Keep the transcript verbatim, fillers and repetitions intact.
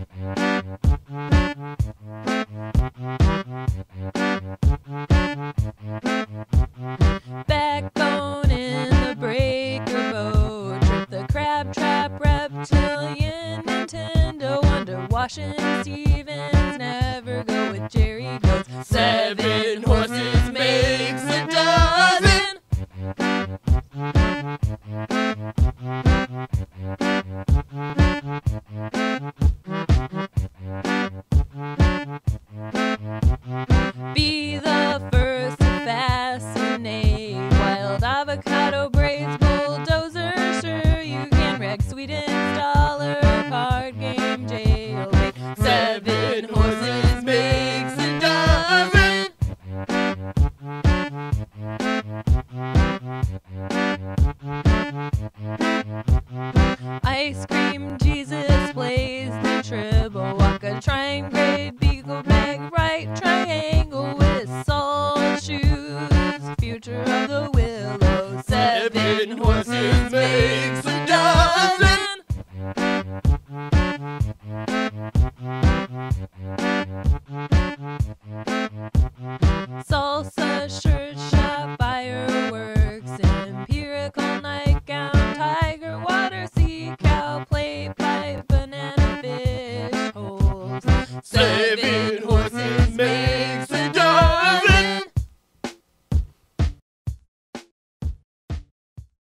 Backbone in the breaker boat, trip the crab trap reptilian Nintendo Wonder, Washington Stevens, never go with Jerry goats. Seven horses makes a dozen. Be the first to fascinate. Wild avocado braids, bulldozer, sure you can wreck Sweden's dollar card game jailbait. Seven horses makes a dozen. Ice cream Jesus plays the tribble, walk a triangle beagle bag, right triangle with solid shoes, future of the willow. Seven horses makes a dozen. Salsa, shirt shop, fireworks, empirical nightgown, tiger water, sea cow, plate pipe, banana fish holes. Say